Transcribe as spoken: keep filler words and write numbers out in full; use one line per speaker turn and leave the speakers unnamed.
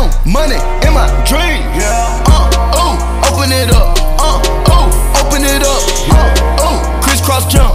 Young money in my dream. Yeah. Uh, ooh, open it up. Uh, ooh, open it up. Uh, ooh, crisscross jump.